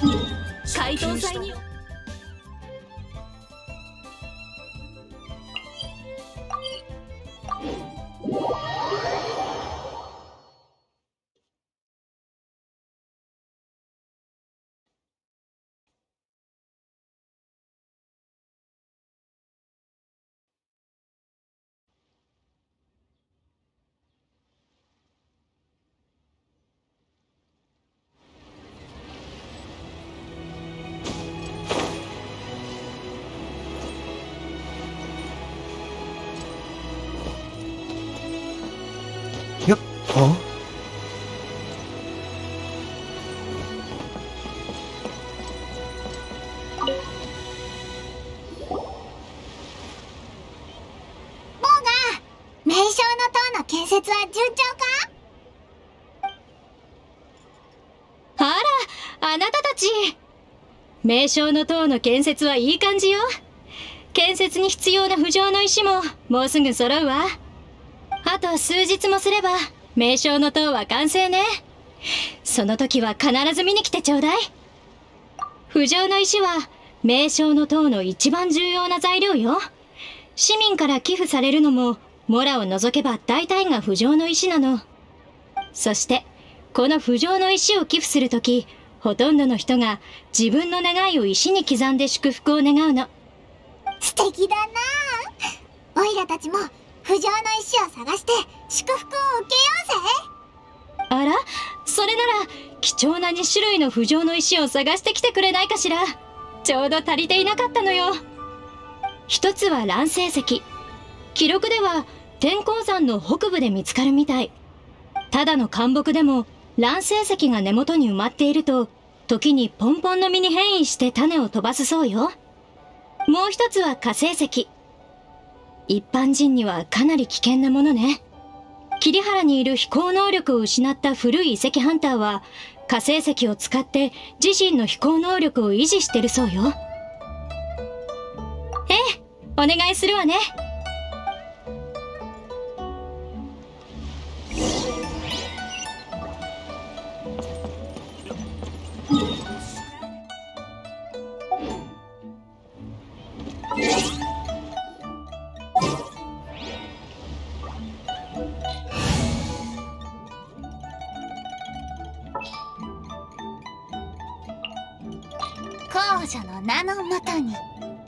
怪盗祭によっ、あ？ 名将の塔の建設は順調か？ あら、あなたたち。名将の塔の建設はいい感じよ。建設に必要な浮上の石ももうすぐ揃うわ。あと数日もすれば名将の塔は完成ね。その時は必ず見に来てちょうだい。浮上の石は名将の塔の一番重要な材料よ。市民から寄付されるのもモラを除けば大体が浮上の石なの。そしてこの浮上の石を寄付するとき、ほとんどの人が自分の願いを石に刻んで祝福を願うの。 素敵だなあ。オイラたちも浮上の石を探して祝福を受けようぜ。 あら、それなら貴重な2種類の浮上の石を探してきてくれないかしら。ちょうど足りていなかったのよ。一つは乱世石。記録では天候山の北部で見つかるみたい。ただの干木でも乱世石が根元に埋まっていると、時にポンポンの実に変異して種を飛ばすそうよ。もう一つは火星石。一般人にはかなり危険なものね。桐原にいる飛行能力を失った古い遺跡ハンターは火星石を使って自身の飛行能力を維持してるそうよ。ええ、お願いするわね。 公女の名のもとに。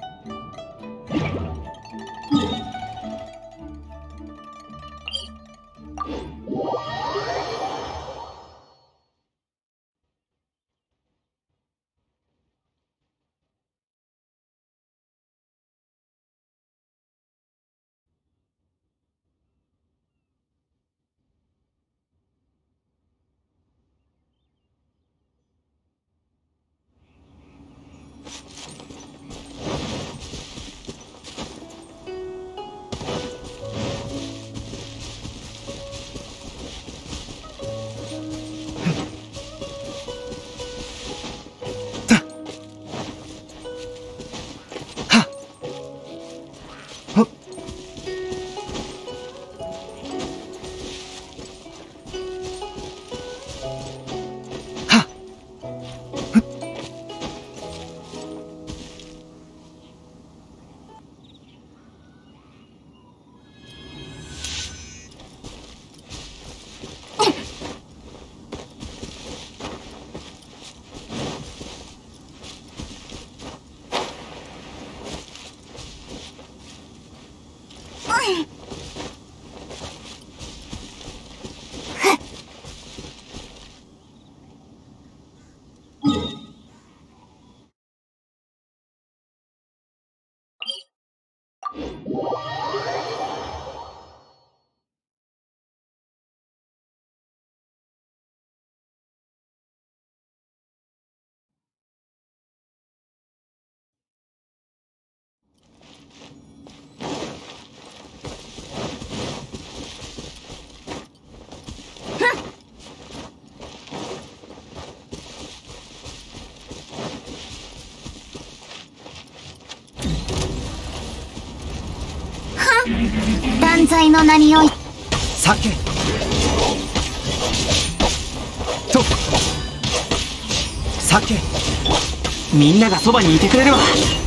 断罪の名におい酒と酒みんながそばにいてくれるわ。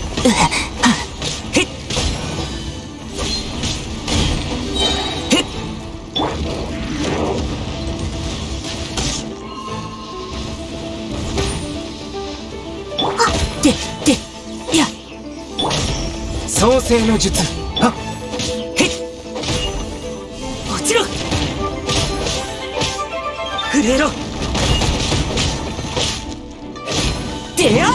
創世の術。はっへっ、落ちろ、震えろ、でや。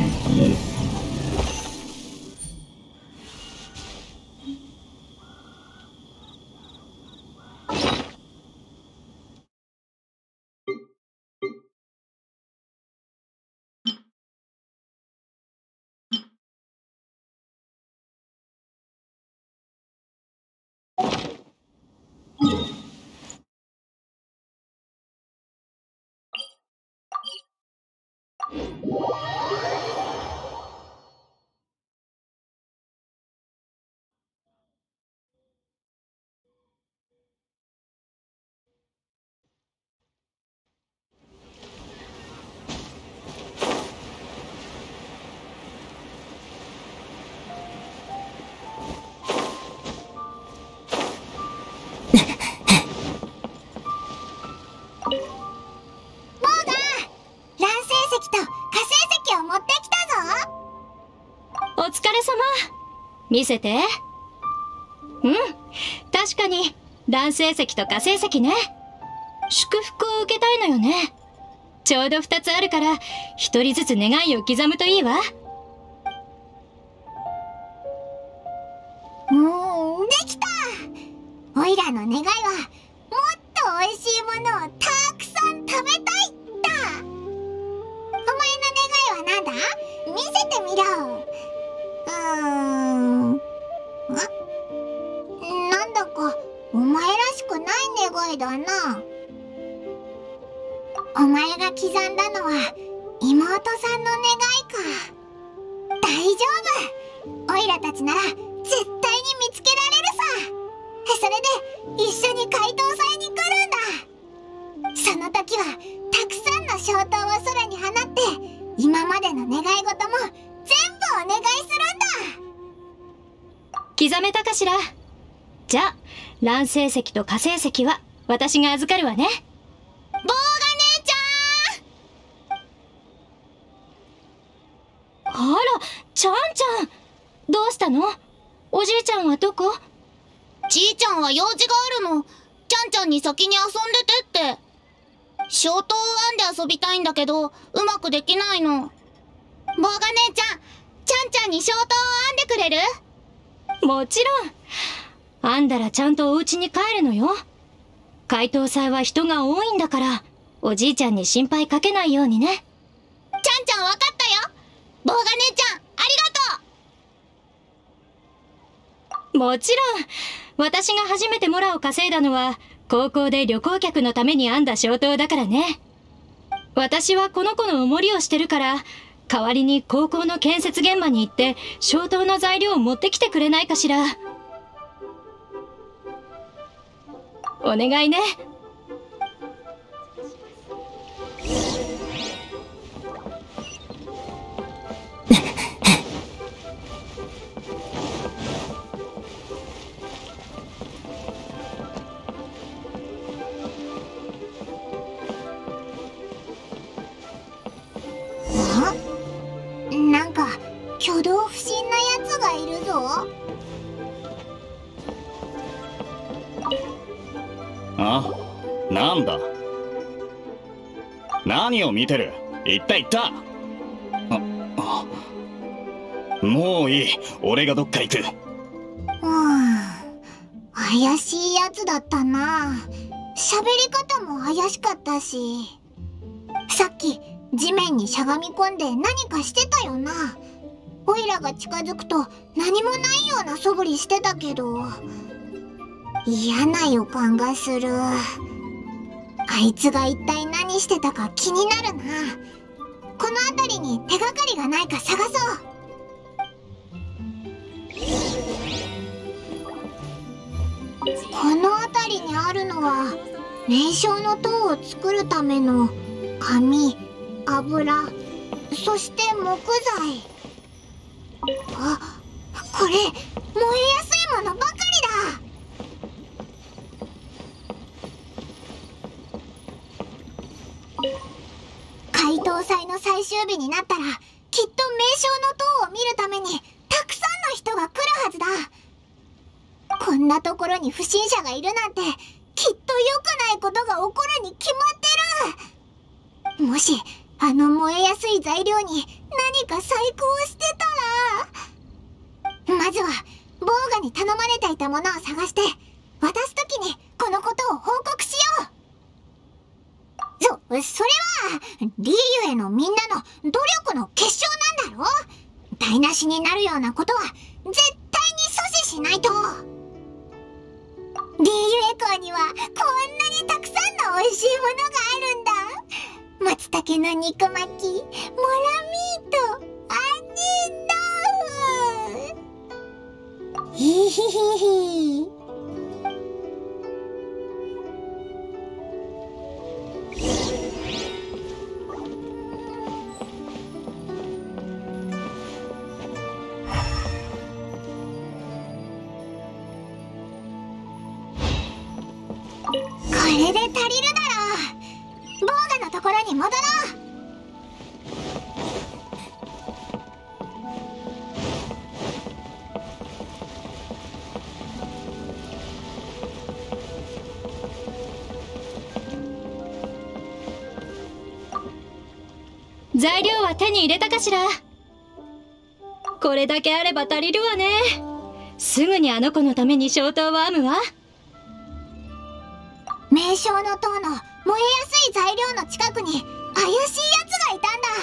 お疲れ様。見せて。うん、確かに乱世石と火星石ね。祝福を受けたいのよね。ちょうど2つあるから1人ずつ願いを刻むといいわ。 できた。オイラの願いはもっと美味しいものをたくさん食べたいだ。お前の願いはなんだ？見せてみろ。なんだかお前らしくない願いだな。お前が刻んだのは妹さんの願いか。大丈夫、オイラたちなら絶対に見つけられるさ。それで一緒に解答祭に来るんだ。その時はたくさんの衝灯を空に放って今までの願い事も全部お願いするんだ。 刻めたかしら。じゃあ乱世石と火星石は私が預かるわね。 棒が姉ちゃん。あら、ちゃんちゃん、どうしたの？おじいちゃんはどこ？ じいちゃんは用事があるの。ちゃんちゃんに先に遊んでてって。消灯を編んで遊びたいんだけどうまくできないの。棒が姉ちゃん、ちゃんちゃんに消灯を編んでくれる？ もちろん。編んだらちゃんとお家に帰るのよ。解答祭は人が多いんだからおじいちゃんに心配かけないようにね。 ちゃんちゃんわかったよ。棒が姉ちゃんありがとう。 もちろん。私が初めてモラを稼いだのは高校で旅行客のために編んだ消灯だからね。私はこの子のお守りをしてるから代わりに高校の建設現場に行って消灯の材料を持ってきてくれないかしら。お願いね。 なんか挙動不審なやつがいるぞ。 あ、なんだ。何を見てる。行った行った。もういい、俺がどっか行く。 怪しいやつだったな。喋り方も怪しかったし、さっき地面にしゃがみ込んで何かしてたよな。オイラが近づくと何もないような素振りしてたけど、嫌な予感がする。あいつが一体何してたか気になるな。この辺りに手がかりがないか探そう。この辺りにあるのは燃焼の塔を作るための紙、油、 そして木材。あ、これ燃えやすいものばかりだ。解凍祭の最終日になったらきっと名称の塔を見るためにたくさんの人が来るはずだ。こんなところに不審者がいるなんてきっと良くないことが起こるに決まってる。もしあの燃えやすい材料に何か細工をしてたら、まずはボーガに頼まれていたものを探して渡すときにこのことを報告しよう。それはリーユへのみんなの努力の結晶なんだろ。台無しになるようなことは絶対に阻止しないと。リーユエ港にはこんなにたくさんの美味しいものがあるんだ。松茸の肉巻き、モラミート、杏仁豆腐。ひひひひ。これで足りるだろう。ボーガのところに戻ろう。 材料は手に入れたかしら。これだけあれば足りるわね。すぐにあの子のために消灯を編むわ。 名称の塔の燃えやすい材料の近くに怪しいやつがい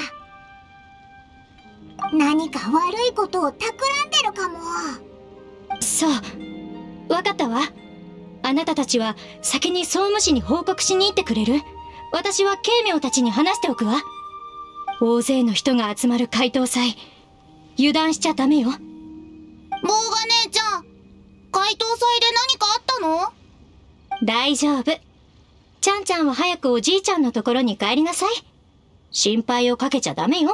たんだ。何か悪いことを企んでるかも。 そう、わかったわ。あなたたちは先に総務士に報告しに行ってくれる？私は慶明たちに話しておくわ。大勢の人が集まる解凍祭、油断しちゃダメよ。 ボーガ姉ちゃん、解凍祭で何かあったの？ 大丈夫。ちゃんちゃんは早くおじいちゃんのところに帰りなさい。心配をかけちゃダメよ。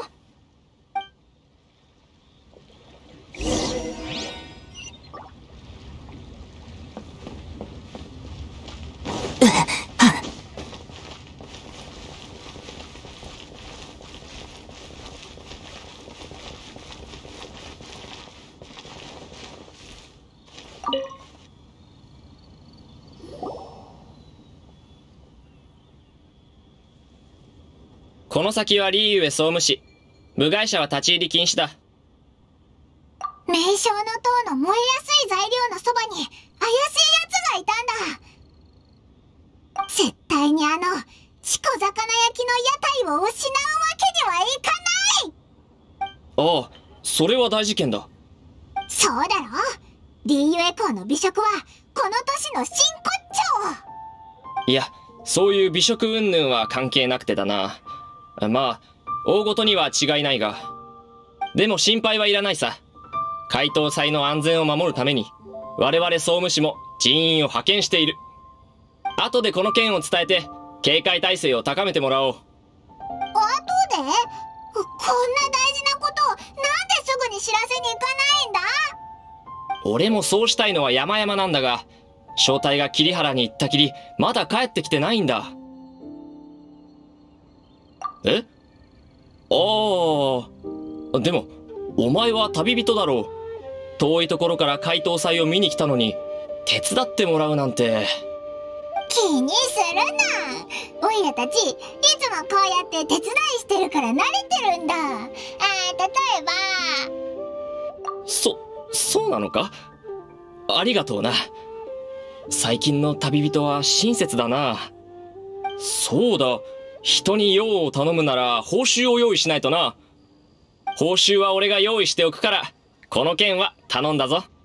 この先はリーユエ総務士。部外者は立ち入り禁止だ。 名称の塔の燃えやすい材料のそばに怪しいやつがいたんだ。絶対にあのチコ魚焼きの屋台を失うわけにはいかない。 ああ、それは大事件だ。 そうだろ。リーユエ港の美食はこの都市の真骨頂。 いや、そういう美食云々は関係なくてだな。まあ大ごとには違いないが、でも心配はいらないさ。解凍祭の安全を守るために我々総務士も人員を派遣している。後でこの件を伝えて警戒態勢を高めてもらおう。 後で？こんな大事なことをなんですぐに知らせに行かないんだ？ 俺もそうしたいのは山々なんだが、正体が桐原に行ったきりまだ帰ってきてないんだ。え？ああ、でもお前は旅人だろう。遠いところから解凍祭を見に来たのに手伝ってもらうなんて。 気にするな。オイラたちいつもこうやって手伝いしてるから慣れてるんだ。例えばそうなのか？ありがとうな。最近の旅人は親切だな。そうだ、人に用を頼むなら報酬を用意しないとな。報酬は俺が用意しておくから、この件は頼んだぞ。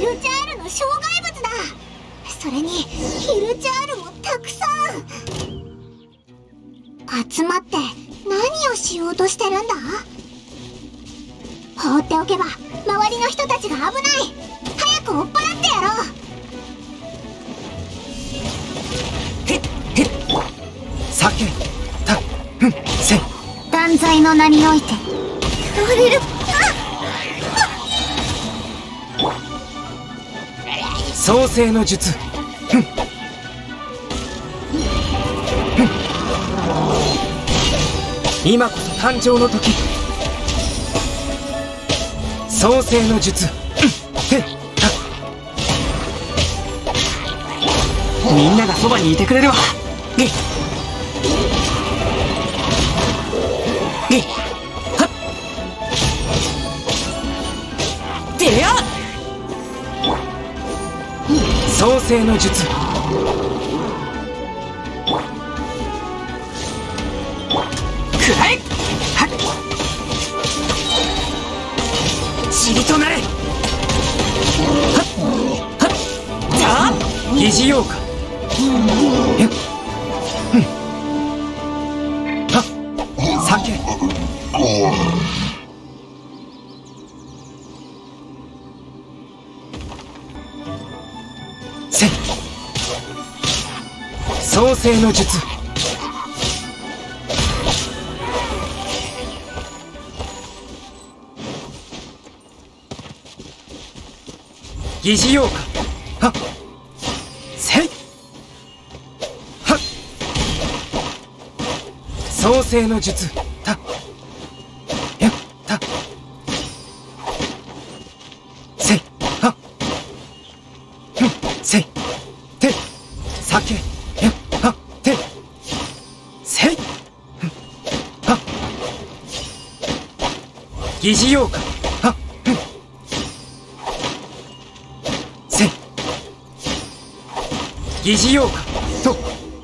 ルチャールの障害物だ。それにヒルチャールもたくさん集まって何をしようとしてるんだ。放っておけば周りの人たちが危ない。早く追っ払ってやろう。 へっへっさけたふんせ断罪の名において触れる。 創世の術ふんふん今こそ誕生の時。創世の術へっみんながそばにいてくれるわ。げっげっはっでや創世の術くらえはっ塵となれはっはっじゃあ疑似ようかえっはっ酒せ創世の術疑似ようかはっせいはっ創世の術たやったせいはっふんせいて酒やはってせいふんはっ疑似ようかはっふんせい疑似ようかと。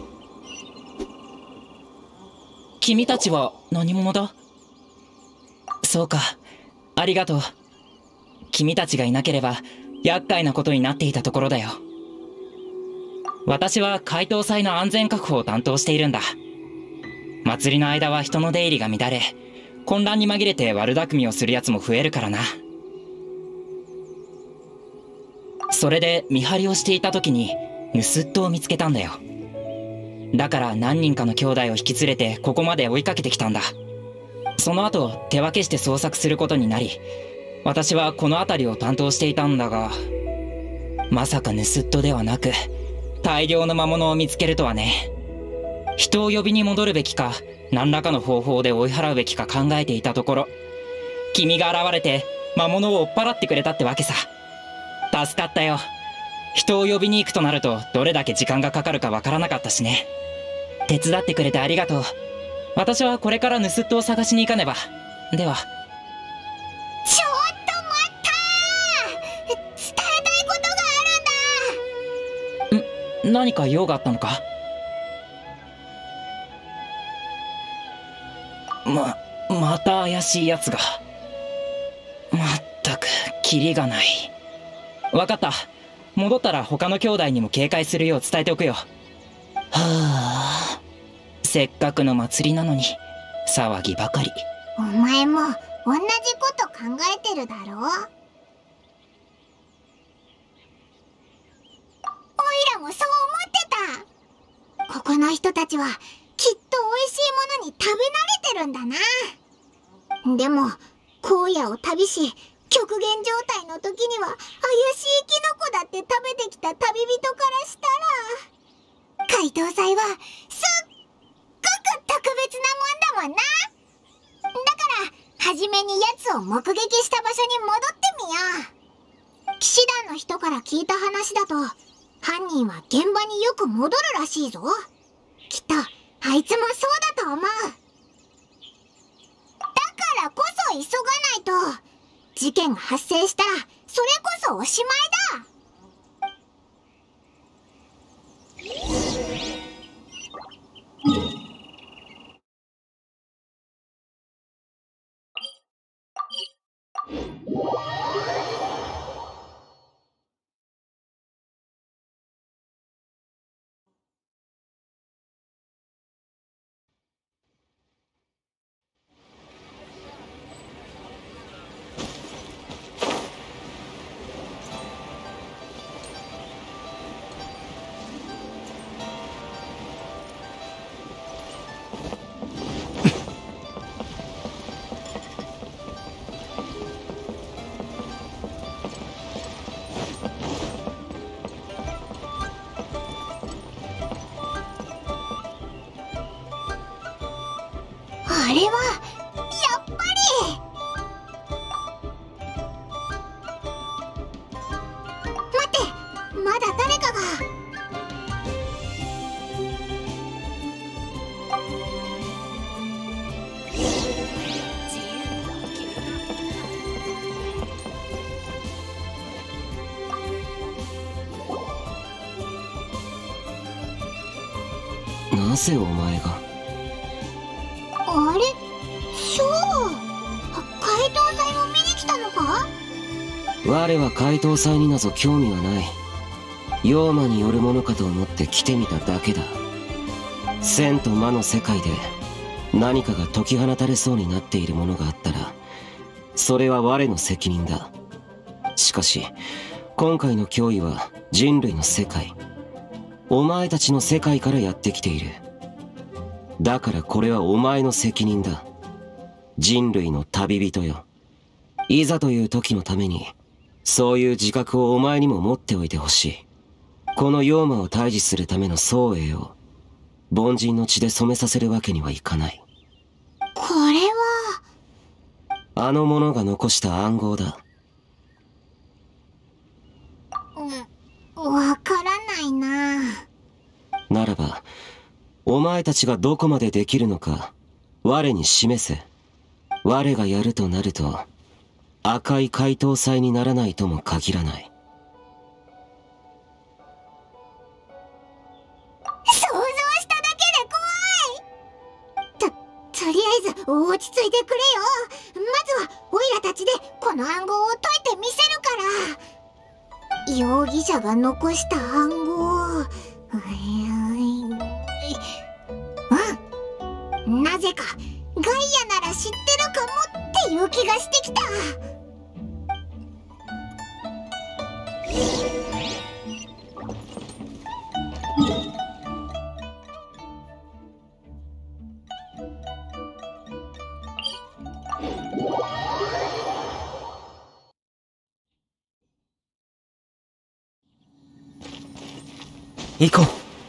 君たちは何者だ？そうか、ありがとう。君たちがいなければ厄介なことになっていたところだよ。私は解凍祭の安全確保を担当しているんだ。祭りの間は人の出入りが乱れ、混乱に紛れて悪巧みをするやつも増えるからな。それで見張りをしていた時に盗人を見つけたんだよ。だから何人かの兄弟を引き連れてここまで追いかけてきたんだ。その後手分けして捜索することになり、私はこの辺りを担当していたんだが、まさか盗人ではなく大量の魔物を見つけるとはね。人を呼びに戻るべきか何らかの方法で追い払うべきか考えていたところ、君が現れて魔物を追っ払ってくれたってわけさ。助かったよ。人を呼びに行くとなるとどれだけ時間がかかるかわからなかったしね。手伝ってくれてありがとう。私はこれから盗人を探しに行かねば。では。 ちょっと待ったー。伝えたいことがあるんだ。 何か用があったのか？また怪しいやつが。まったくキリがない。わかった。戻ったら他の兄弟にも警戒するよう伝えておくよ。はあ、せっかくの祭りなのに騒ぎばかり。 お前も同じこと考えてるだろう。おいらもそう思ってた。ここの人たちはきっと美味しいものに食べ慣れてるんだな。でも荒野を旅し極限状態の時には怪しいキノコだって食べてきた旅人からしたら、解凍祭はすっごく特別なもんだもんな。だから初めに奴を目撃した場所に戻ってみよう。騎士団の人から聞いた話だと、犯人は現場によく戻るらしいぞ。きっとあいつもそうだと思う。だからこそ急がないと、事件が発生したらそれこそおしまいだ。 あれはやっぱり。待って、まだ誰かが。 なぜお前が。 あれ、ショー、怪盗祭を見に来たのか？ 我は怪盗祭になぞ興味はない。妖魔によるものかと思って来てみただけだ。千と魔の世界で何かが解き放たれそうになっているものがあったら、それは我の責任だ。しかし今回の脅威は人類の世界、お前たちの世界からやってきている。だからこれはお前の責任だ。人類の旅人よ。いざという時のためにそういう自覚をお前にも持っておいてほしい。この妖魔を退治するための宗栄を凡人の血で染めさせるわけにはいかない。 これはあの者が残した暗号だ。 わからないな。 ならばお前たちがどこまでできるのか我に示せ。我がやるとなると赤い怪盗祭にならないとも限らない。 想像しただけで怖い。とりあえず落ち着いてくれよ。まずはオイラたちでこの暗号を解いてみせるから。容疑者が残した暗号。なぜかガイアなら知ってるかもっていう気がしてきた。 行こう。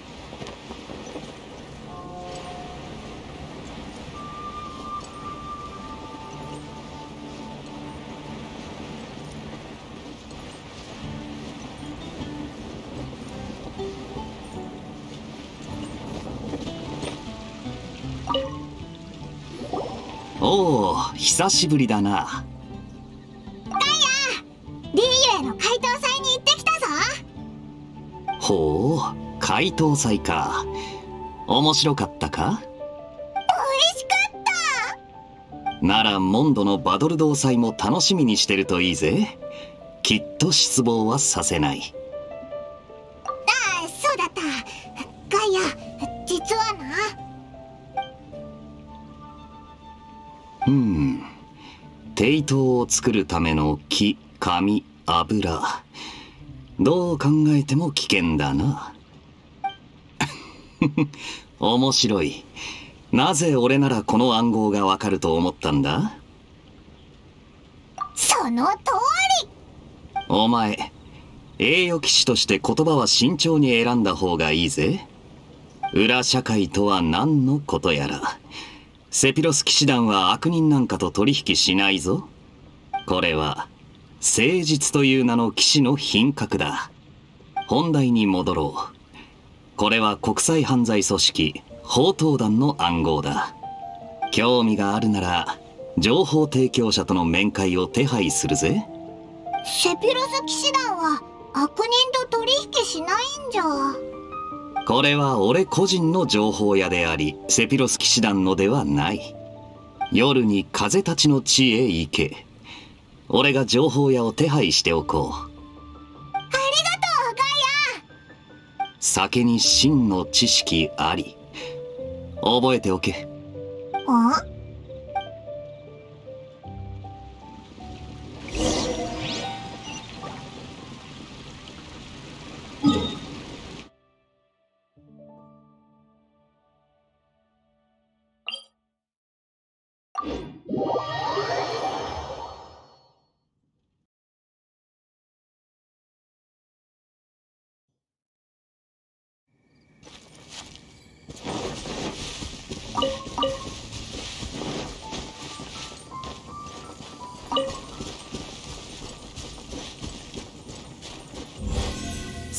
おお、久しぶりだな。 リーユへの怪盗祭に行ってきたぞ。 ほう、怪盗祭か。面白かったか？ 美味しかった。 ならモンドのバドルドー祭も楽しみにしてるといいぜ。きっと失望はさせない。 ああ、そうだった。ガイア、実はな。 抵当を作るための木、紙、油。どう考えても危険だな。面白い。なぜ俺ならこの暗号がわかると思ったんだ？ その通り。 お前、栄誉騎士として言葉は慎重に選んだ方がいいぜ。裏社会とは何のことやら。セピロス騎士団は悪人なんかと取引しないぞ。これは誠実という名の騎士の品格だ。本題に戻ろう。これは国際犯罪組織宝刀団の暗号だ。興味があるなら情報提供者との面会を手配するぜ。 セピロス騎士団は悪人と取引しないんじゃ。 これは俺個人の情報屋であり、セピロス騎士団のではない。夜に風たちの地へ行け。俺が情報屋を手配しておこう。 ありがとう、ガイア。 酒に真の知識あり。覚えておけ。 あ？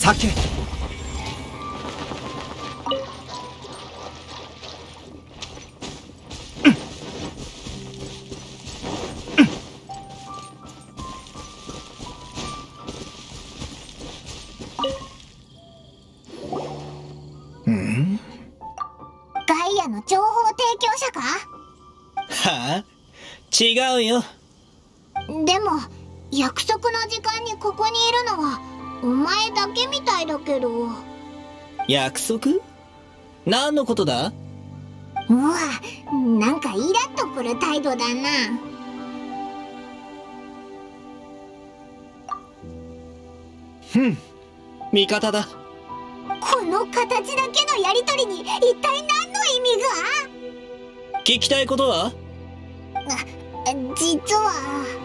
酒。 ガイアの情報提供者か？ はあ、違うよ。 でも約束の時間にここにいるのはお前だけみたいだけど。 約束？何のことだ？ うわ、なんかイラッとくる態度だな。 味方だ。 この形だけのやりとりに一体何の意味が？ 聞きたいことは？ 実は。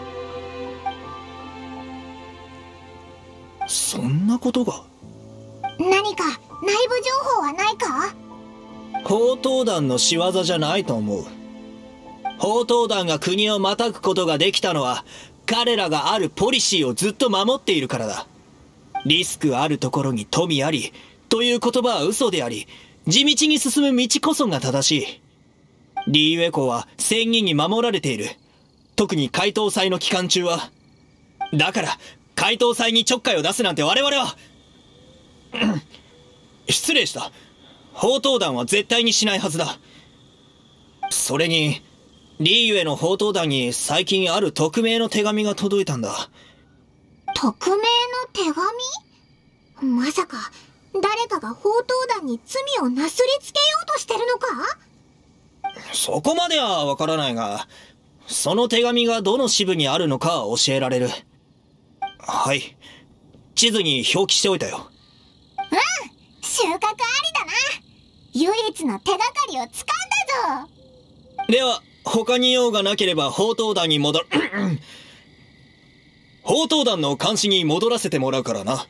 そんなことが？ 何か内部情報はないか？ 宝刀団の仕業じゃないと思う。宝刀団が国をまたぐことができたのは彼らがあるポリシーをずっと守っているからだ。リスクあるところに富ありという言葉は嘘であり、地道に進む道こそが正しい。リーウェ港は仙人に守られている。特に怪盗祭の期間中は。だから怪盗祭にちょっかいを出すなんて我々は失礼した。宝刀団は絶対にしないはずだ。それにリーウェの宝刀団に最近ある匿名の手紙が届いたんだ。 匿名の手紙？まさか誰かが宝刀団に罪をなすりつけようとしてるのか？ そこまではわからないが、その手紙がどの支部にあるのかは教えられる。はい、地図に表記しておいたよ。 収穫ありだな。唯一の手がかりをつかんだぞ。 では他に用がなければ宝刀団に宝刀団の監視に戻らせてもらうからな。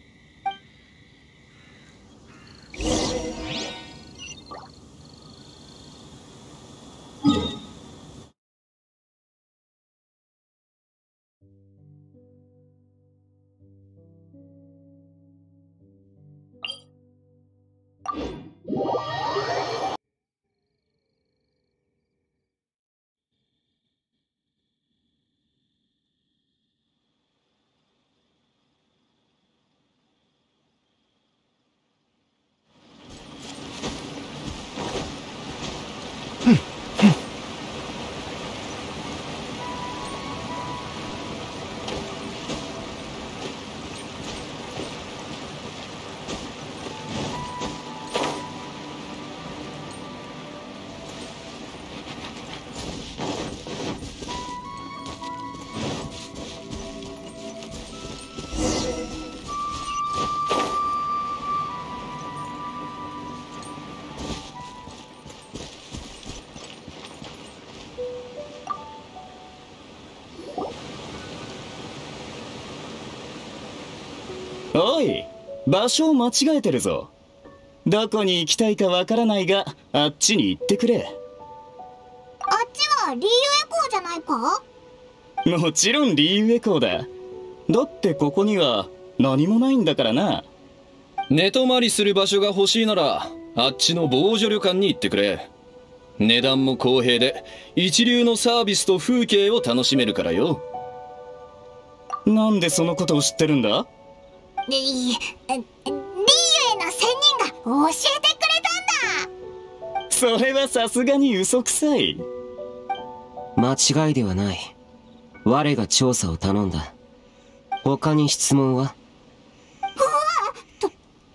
おい、場所を間違えてるぞ。どこに行きたいかわからないが、あっちに行ってくれ。 あっちはリーウェ港じゃないか？ もちろんリーウェ港だ。だってここには何もないんだからな。 寝泊まりする場所が欲しいならあっちの防除旅館に行ってくれ。値段も公平で一流のサービスと風景を楽しめるからよ。 なんでそのことを知ってるんだ？ リーウェの仙人が教えてくれたんだ。 それはさすがに嘘くさい。 間違いではない。我が調査を頼んだ。他に質問は？ 突然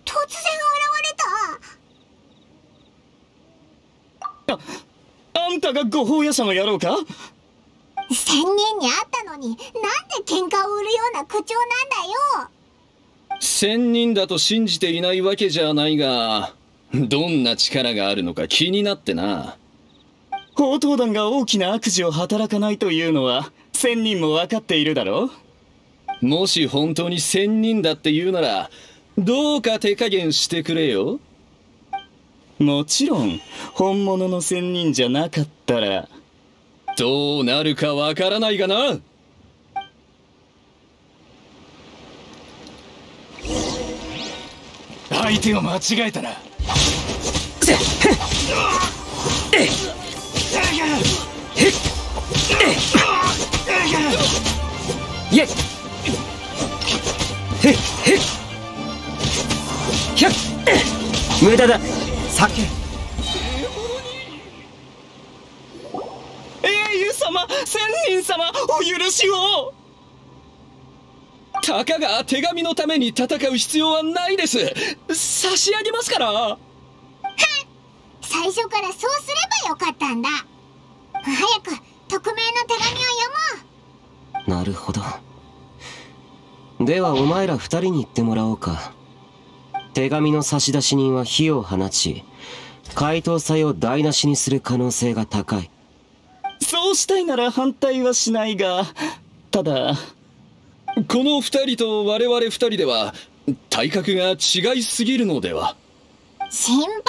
現れた。あんたがご法夜叉の野郎か？ 仙人に会ったのになんで喧嘩を売るような口調なんだよ。 仙人だと信じていないわけじゃないが、どんな力があるのか気になってな。 宝刀団が大きな悪事を働かないというのは仙人も分かっているだろう。もし本当に仙人だって言うならどうか手加減してくれよ。 もちろん本物の仙人じゃなかったらどうなるかわからないがな。 相手を間違えたな。 無駄だ。避け。 英雄様、仙人様、お許しを。 たかが手紙のために戦う必要はないです。差し上げますから。はっ、 最初からそうすればよかったんだ。早く匿名の手紙を読もう。 なるほど。ではお前ら二人に言ってもらおうか。手紙の差出人は火を放ち、怪盗祭を台無しにする可能性が高い。 そうしたいなら反対はしないが、ただこの二人と我々二人では体格が違いすぎるのでは。 心配ない。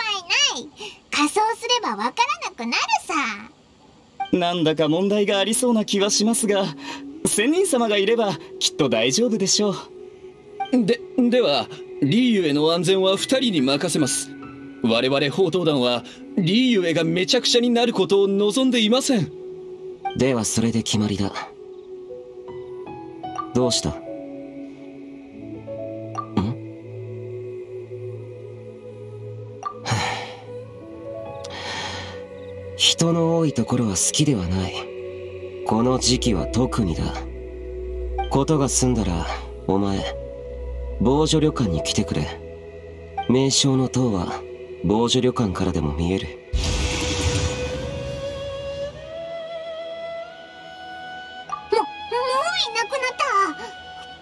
仮装すればわからなくなるさ。 なんだか問題がありそうな気はしますが、仙人様がいればきっと大丈夫でしょう。 ではリーユへの安全は二人に任せます。我々宝刀団はリーユへがめちゃくちゃになることを望んでいません。 ではそれで決まりだ。どうした？人の多いところは好きではない。この時期は特にだ。ことが済んだらお前防除旅館に来てくれ。名称の塔は防除旅館からでも見える。 もういなくなった。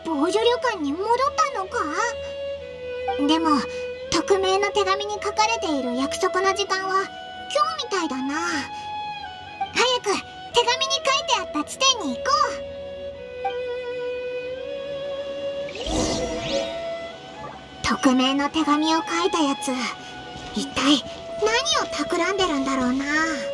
防除旅館に戻ったのか。でも匿名の手紙に書かれている約束の時間は今日みたいだな。早く手紙に書いてあった地点に行こう。匿名の手紙を書いたやつ、一体何を企んでるんだろうな。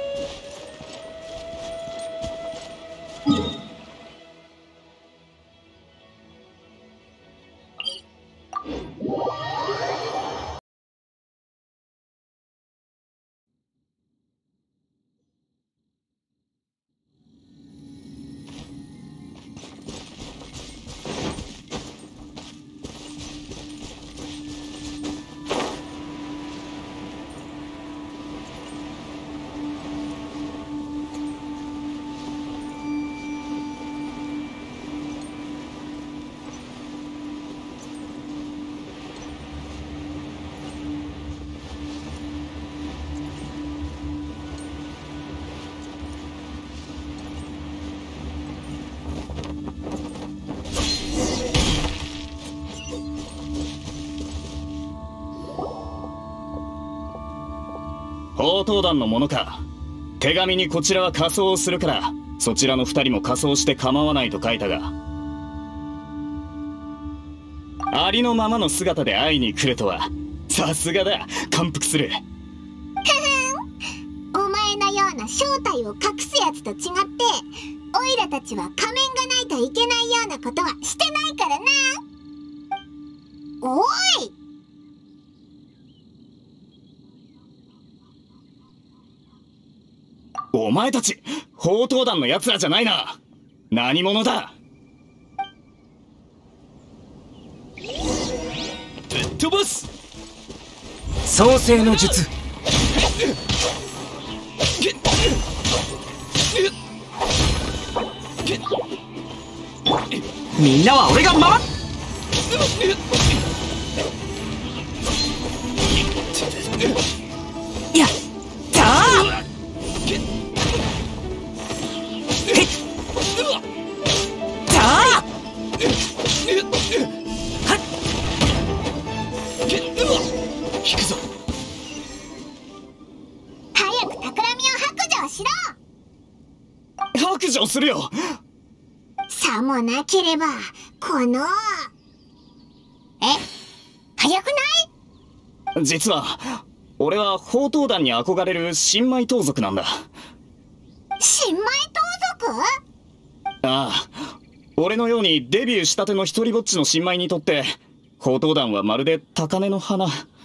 宝刀団のものか。手紙にこちらは仮装をするからそちらの二人も仮装して構わないと書いたが、ありのままの姿で会いに来るとはさすがだ。感服する。 お前のような正体を隠すやつと違ってオイラたちは仮面がないといけないようなことはしてないからな。おい、 お前たち宝刀団の奴らじゃないな。何者だ。 ぶっ飛ばす。 創世の術。みんなは俺が守っ。やったー。 引くぞ。 早く企みを白状しろ。 白状するよ。 さもなければこの早くない？ 実は俺は宝刀団に憧れる新米盗賊なんだ。 新米盗賊？ ああ、俺のようにデビューしたての一人ぼっちの新米にとって宝刀団はまるで高嶺の花。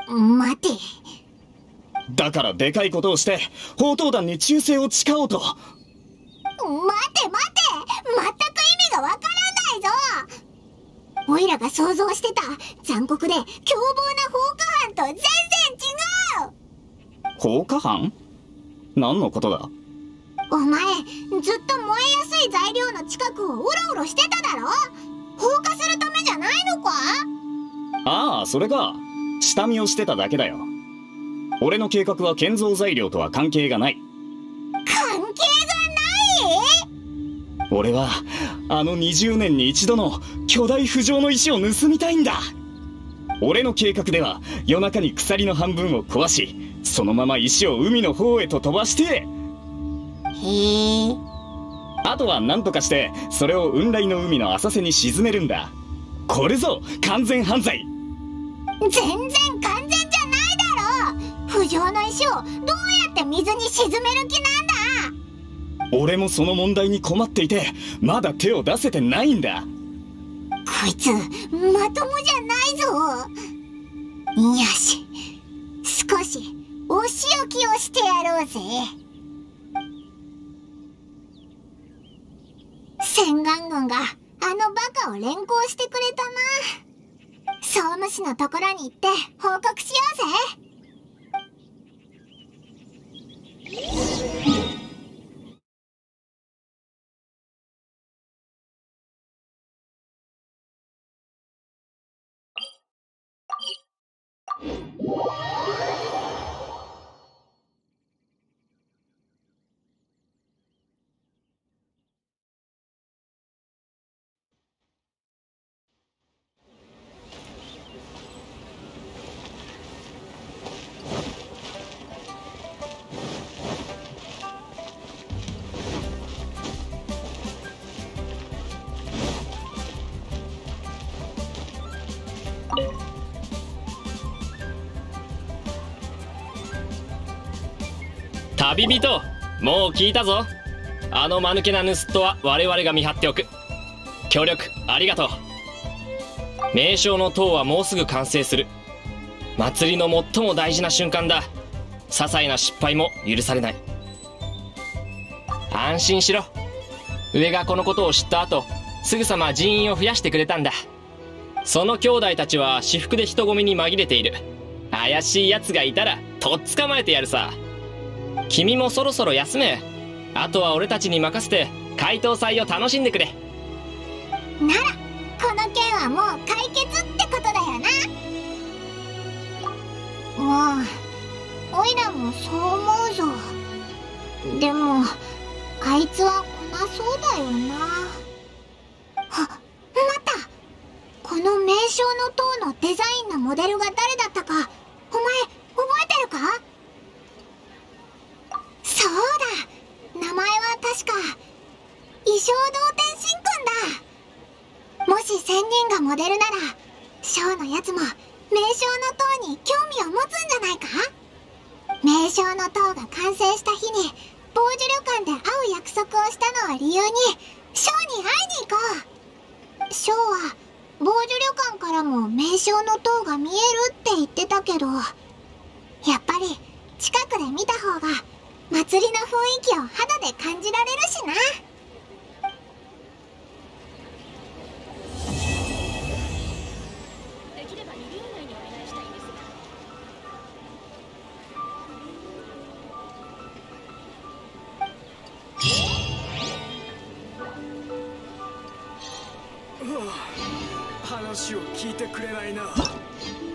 待て。 だからでかいことをして宝刀団に忠誠を誓おうと。 待て待て、全く意味がわからないぞ。オイラが想像してた残酷で凶暴な放火犯と全然違う。 放火犯？何のことだ？ お前ずっと燃えやすい材料の近くをうろうろしてただろ。放火するためじゃないのか？ ああ、それか。下見をしてただけだよ。俺の計画は建造材料とは関係がない。 関係がない？ 俺はあの20年に一度の巨大浮上の石を盗みたいんだ。俺の計画では夜中に鎖の半分を壊し、そのまま石を海の方へと飛ばして、 へえ。 あとは何とかしてそれを雲来の海の浅瀬に沈めるんだ。これぞ完全犯罪。 全然完全じゃないだろ。浮上の石をどうやって水に沈める気なんだ。 俺もその問題に困っていてまだ手を出せてないんだ。 こいつまともじゃないぞ。よし、少しお仕置きをしてやろうぜ。洗顔軍があのバカを連行してくれたな。総務士のところに行って報告しようぜ。 旅人、もう聞いたぞ。あの間抜けな盗人は我々が見張っておく。協力ありがとう。名将の塔はもうすぐ完成する。祭りの最も大事な瞬間だ。些細な失敗も許されない。安心しろ。上がこのことを知った後、すぐさま人員を増やしてくれたんだ。その兄弟たちは私服で人混みに紛れている。怪しい奴がいたらとっ捕まえてやるさ。君もそろそろ休め。あとは俺たちに任せて解答祭を楽しんでくれ。 ならこの件はもう解決ってことだよな。もうおいらもそう思うぞ。でもあいつは来なそうだよな。あ、待った。この名将の塔のデザインのモデルが誰だったかお前覚えてるか？そうだ、名前は確か異常動天神君だ。もし仙人がモデルなら将のやつも名将の塔に興味を持つんじゃないか？名将の塔が完成した日に傍受旅館で会う約束をしたのを理由に将に会いに行こう。将は傍受旅館からも名将の塔が見えるって言ってたけど、やっぱり近くで見た方が祭りの雰囲気を肌で感じられるしな。 できれば2秒以内にお願いしたいんですが。話を聞いてくれないな。